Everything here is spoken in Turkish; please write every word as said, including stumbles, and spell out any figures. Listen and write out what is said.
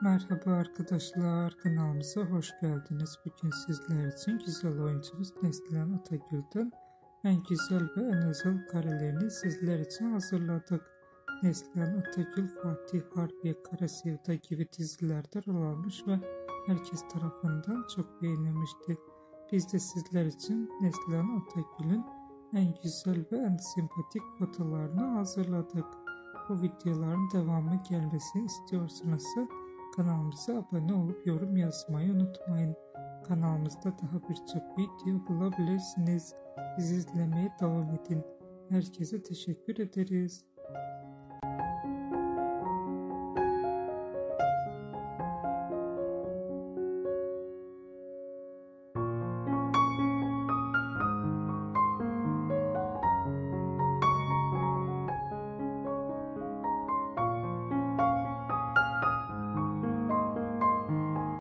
Merhaba arkadaşlar, kanalımıza hoş geldiniz. Bugün sizler için güzel oyuncumuz Neslihan Atagül'den en güzel ve en özel karelerini sizler için hazırladık. Neslihan Atagül, Fatih Harbiye, Kara Sevda gibi dizilerde rol almış ve herkes tarafından çok beğenilmişti. Biz de sizler için Neslihan Atagül'ün en güzel ve en sempatik fotolarını hazırladık. Bu videoların devamı gelmesini istiyorsanız kanalımıza abone olup yorum yazmayı unutmayın. Kanalımızda daha birçok video bulabilirsiniz. Bizi izlemeye devam edin. Herkese teşekkür ederiz.